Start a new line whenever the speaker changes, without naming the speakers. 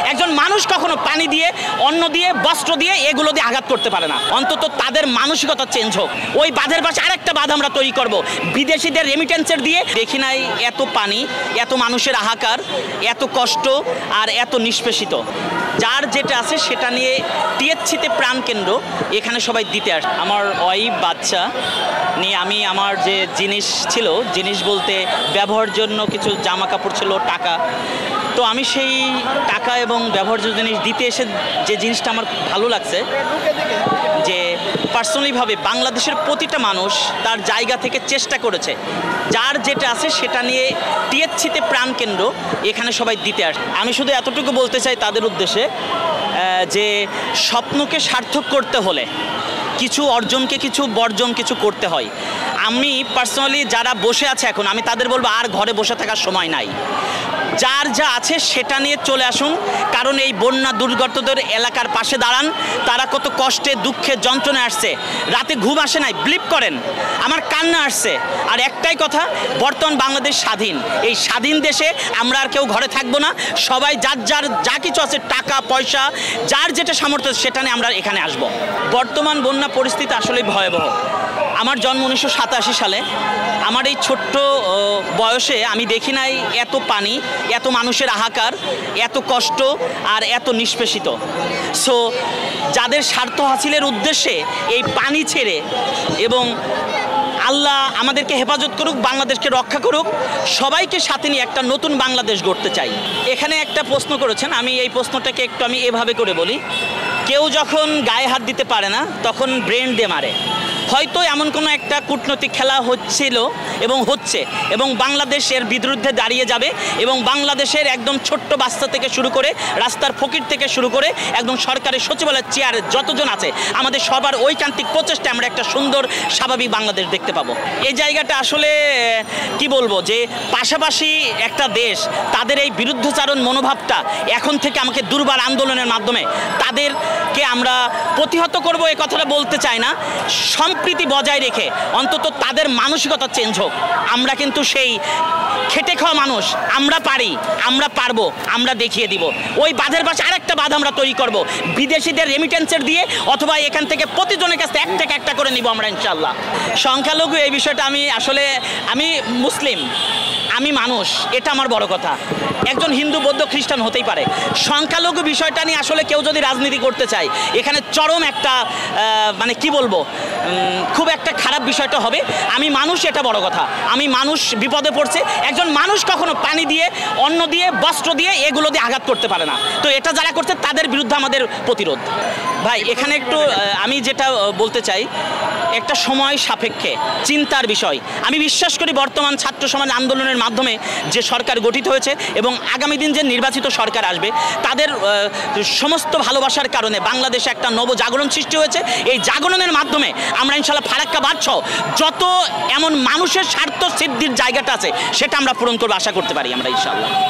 একজন মানুষ কখনো পানি দিয়ে, অন্ন দিয়ে, বস্ত্র দিয়ে, এগুলো দিয়ে আঘাত করতে পারে না। অন্তত তাদের মানসিকতা চেঞ্জ হোক। ওই বাঁধের পাশে আরেকটা বাঁধ আমরা তৈরি করব বিদেশিদের রেমিটেন্সের দিয়ে। দেখি নাই এত পানি, এত মানুষের হাহাকার, এত কষ্ট আর এত নিষ্পেষিত। যার যেটা আছে সেটা নিয়ে টিএসসিতে প্রাণ কেন্দ্র, এখানে সবাই দিতে আসে। আমার ওয়াইফ, বাচ্চা নিয়ে আমি আমার যে জিনিস ছিল, জিনিস বলতে ব্যবহারের জন্য কিছু জামা কাপড় ছিল, টাকা, তো আমি সেই টাকা এবং ব্যবহার্য জিনিস দিতে এসে যে জিনিসটা আমার ভালো লাগছে যে পার্সোনালিভাবে বাংলাদেশের প্রতিটা মানুষ তার জায়গা থেকে চেষ্টা করেছে যার যেটা আছে সেটা নিয়ে টিএসসিতে প্রাণ কেন্দ্র, এখানে সবাই দিতে আসে। আমি শুধু এতটুকু বলতে চাই তাদের উদ্দেশ্যে যে স্বপ্নকে সার্থক করতে হলে কিছু অর্জনকে কিছু বর্জন কিছু করতে হয়। আমি পার্সোনালি যারা বসে আছে এখন, আমি তাদের বলবো আর ঘরে বসে থাকার সময় নাই, যার যা আছে সেটা নিয়ে চলে আসুন। কারণ এই বন্যা দুর্গতদের এলাকার পাশে দাঁড়ান। তারা কত কষ্টে, দুঃখে, যন্ত্রণায় আসছে, রাতে ঘুম আসে নাই, বিলিভ করেন আমার কান্না আসছে। আর একটাই কথা, বর্তমান বাংলাদেশ স্বাধীন। এই স্বাধীন দেশে আমরা আর কেউ ঘরে থাকবো না, সবাই যার যার যা কিছু আছে, টাকা পয়সা, যার যেটা সামর্থ্য সেটা নিয়ে আমরা এখানে আসব। বর্তমান বন্যা পরিস্থিতি আসলে ভয়াবহ। আমার জন্ম 1987 সালে। আমার এই ছোট্ট বয়সে আমি দেখি নাই এত পানি, এত মানুষের হাহাকার, এত কষ্ট আর এত নিষ্পেষিত। সো যাদের স্বার্থ হাসিলের উদ্দেশ্যে এই পানি ছেড়ে, এবং আল্লাহ আমাদেরকে হেফাজত করুক, বাংলাদেশকে রক্ষা করুক, সবাইকে সাথে নিয়ে একটা নতুন বাংলাদেশ গড়তে চাই। এখানে একটা প্রশ্ন করেছেন, আমি এই প্রশ্নটাকে একটু আমি এভাবে করে বলি। কেউ যখন গায়ে হাত দিতে পারে না তখন ব্রেন দিয়ে মারে। হয়তো এমন কোনো একটা কূটনৈতিক খেলা হচ্ছিল এবং হচ্ছে, এবং বাংলাদেশ এর বিরুদ্ধে দাঁড়িয়ে যাবে, এবং বাংলাদেশের একদম ছোট্ট বাচ্চা থেকে শুরু করে, রাস্তার ফকির থেকে শুরু করে, একদম সরকারি সচিবালয়ের চেয়ারে যতজন আছে, আমাদের সবার ঐকান্তিক প্রচেষ্টা আমরা একটা সুন্দর স্বাভাবিক বাংলাদেশ দেখতে পাবো। এই জায়গাটা আসলে কি বলবো, যে পাশাপাশি একটা দেশ, তাদের এই বিরুদ্ধচারণ মনোভাবটা এখন থেকে আমাকে দুর্বার আন্দোলনের মাধ্যমে তাদেরকে আমরা প্রতিহত করব, এই কথাটা বলতে চাই না, সম্প্রীতি বজায় রেখে অন্তত তাদের মানসিকতা চেঞ্জ হোক। আমরা কিন্তু সেই খেটে খাওয়া মানুষ, আমরা পারি, আমরা পারবো, আমরা দেখিয়ে দিব। ওই বাঁধের পাশে আরেকটা বাঁধ আমরা তৈরি করব বিদেশিদের রেমিটেন্সের দিয়ে, অথবা এখান থেকে প্রতিজনের কাছে এক থেকে একটা করে নিব আমরা ইনশাল্লাহ। সংখ্যালঘু এই বিষয়টা আমি মুসলিম, আমি মানুষ, এটা আমার বড় কথা। একজন হিন্দু, বৌদ্ধ, খ্রিস্টান হতেই পারে। সংখ্যালঘু বিষয়টা নিয়ে আসলে কেউ যদি রাজনীতি করতে চায়, এখানে চরম একটা মানে কি বলবো, খুব একটা খারাপ বিষয়টা হবে। আমি মানুষ, এটা বড় কথা। আমি মানুষ বিপদে পড়ছে, একজন মানুষ কখনো পানি দিয়ে, অন্ন দিয়ে, বস্ত্র দিয়ে, এগুলো দিয়ে আঘাত করতে পারে না। তো এটা যারা করছে তাদের বিরুদ্ধে আমাদের প্রতিরোধ। ভাই এখানে একটু আমি যেটা বলতে চাই, একটা সময় সাপেক্ষে চিন্তার বিষয়। আমি বিশ্বাস করি বর্তমান ছাত্র সমাজ আন্দোলনের মাধ্যমে যে সরকার গঠিত হয়েছে এবং আগামী দিন যে নির্বাচিত সরকার আসবে, তাদের সমস্ত ভালোবাসার কারণে বাংলাদেশে একটা নবজাগরণ সৃষ্টি হয়েছে। এই জাগরণের মাধ্যমে আমরা ইনশাল্লাহ ফারাক্কা বাদসহ যত এমন মানুষের স্বার্থ সিদ্ধির জায়গাটা আছে সেটা আমরা পূরণ করবো, আশা করতে পারি আমরা ইনশাল্লাহ।